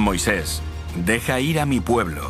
Moisés, deja ir a mi pueblo.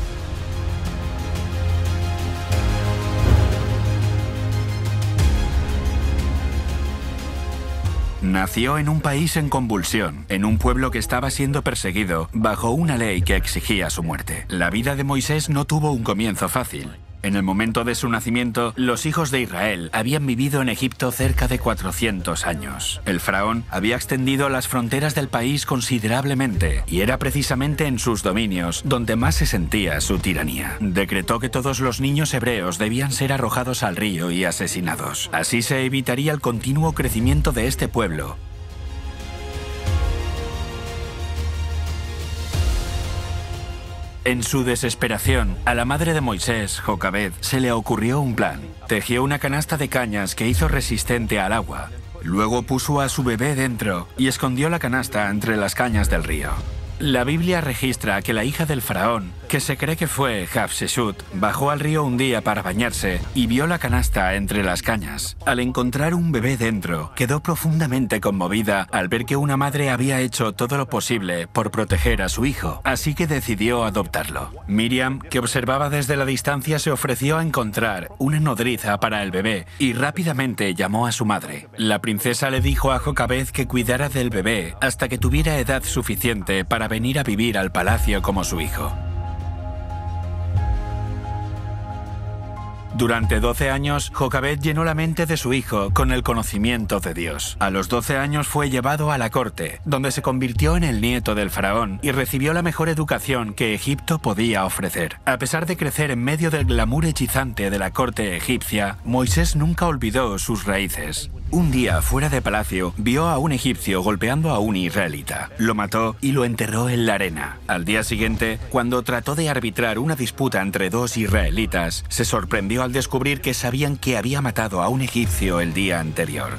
Nació en un país en convulsión, en un pueblo que estaba siendo perseguido bajo una ley que exigía su muerte. La vida de Moisés no tuvo un comienzo fácil. En el momento de su nacimiento, los hijos de Israel habían vivido en Egipto cerca de 400 años. El faraón había extendido las fronteras del país considerablemente y era precisamente en sus dominios donde más se sentía su tiranía. Decretó que todos los niños hebreos debían ser arrojados al río y asesinados. Así se evitaría el continuo crecimiento de este pueblo. En su desesperación, a la madre de Moisés, Jocabed, se le ocurrió un plan. Tejió una canasta de cañas que hizo resistente al agua. Luego puso a su bebé dentro y escondió la canasta entre las cañas del río. La Biblia registra que la hija del faraón, que se cree que fue Hatshepsut, bajó al río un día para bañarse y vio la canasta entre las cañas. Al encontrar un bebé dentro, quedó profundamente conmovida al ver que una madre había hecho todo lo posible por proteger a su hijo, así que decidió adoptarlo. Miriam, que observaba desde la distancia, se ofreció a encontrar una nodriza para el bebé y rápidamente llamó a su madre. La princesa le dijo a Jocabed que cuidara del bebé hasta que tuviera edad suficiente para venir a vivir al palacio como su hijo. Durante 12 años, Jocabed llenó la mente de su hijo con el conocimiento de Dios. A los 12 años fue llevado a la corte, donde se convirtió en el nieto del faraón y recibió la mejor educación que Egipto podía ofrecer. A pesar de crecer en medio del glamour hechizante de la corte egipcia, Moisés nunca olvidó sus raíces. Un día, fuera de palacio, vio a un egipcio golpeando a un israelita. Lo mató y lo enterró en la arena. Al día siguiente, cuando trató de arbitrar una disputa entre dos israelitas, se sorprendió al descubrir que sabían que había matado a un egipcio el día anterior.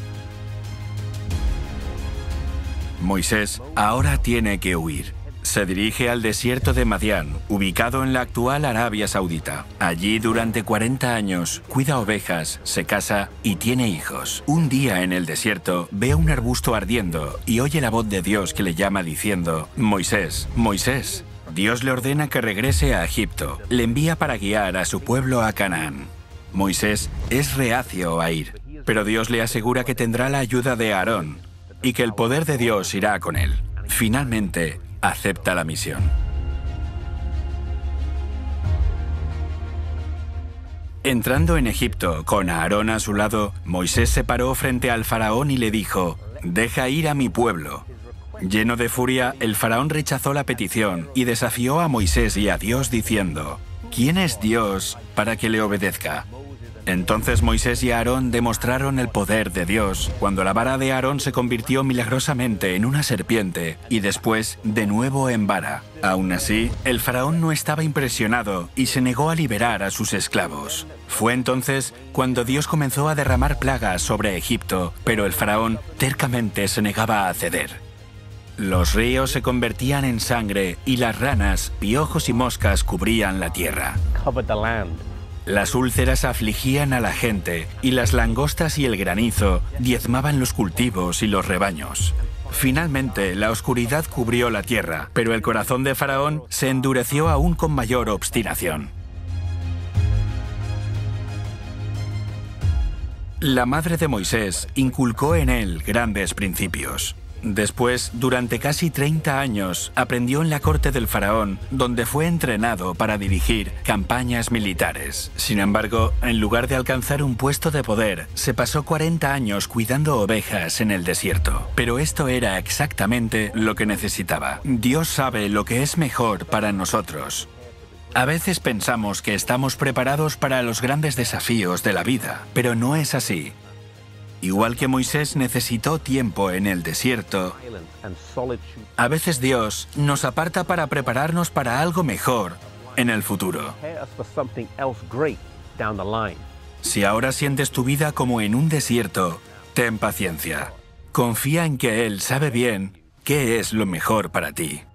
Moisés ahora tiene que huir. Se dirige al desierto de Madián, ubicado en la actual Arabia Saudita. Allí, durante 40 años, cuida ovejas, se casa y tiene hijos. Un día en el desierto, ve un arbusto ardiendo y oye la voz de Dios que le llama diciendo: «Moisés, Moisés». Dios le ordena que regrese a Egipto. Le envía para guiar a su pueblo a Canaán. Moisés es reacio a ir, pero Dios le asegura que tendrá la ayuda de Aarón y que el poder de Dios irá con él. Finalmente, acepta la misión. Entrando en Egipto, con Aarón a su lado, Moisés se paró frente al faraón y le dijo: «Deja ir a mi pueblo». Lleno de furia, el faraón rechazó la petición y desafió a Moisés y a Dios diciendo: «¿Quién es Dios para que le obedezca?». Entonces Moisés y Aarón demostraron el poder de Dios cuando la vara de Aarón se convirtió milagrosamente en una serpiente y después de nuevo en vara. Aún así, el faraón no estaba impresionado y se negó a liberar a sus esclavos. Fue entonces cuando Dios comenzó a derramar plagas sobre Egipto, pero el faraón tercamente se negaba a ceder. Los ríos se convertían en sangre y las ranas, piojos y moscas cubrían la tierra. Las úlceras afligían a la gente y las langostas y el granizo diezmaban los cultivos y los rebaños. Finalmente, la oscuridad cubrió la tierra, pero el corazón de Faraón se endureció aún con mayor obstinación. La madre de Moisés inculcó en él grandes principios. Después, durante casi 30 años, aprendió en la corte del faraón, donde fue entrenado para dirigir campañas militares. Sin embargo, en lugar de alcanzar un puesto de poder, se pasó 40 años cuidando ovejas en el desierto. Pero esto era exactamente lo que necesitaba. Dios sabe lo que es mejor para nosotros. A veces pensamos que estamos preparados para los grandes desafíos de la vida, pero no es así. Igual que Moisés necesitó tiempo en el desierto, a veces Dios nos aparta para prepararnos para algo mejor en el futuro. Si ahora sientes tu vida como en un desierto, ten paciencia. Confía en que Él sabe bien qué es lo mejor para ti.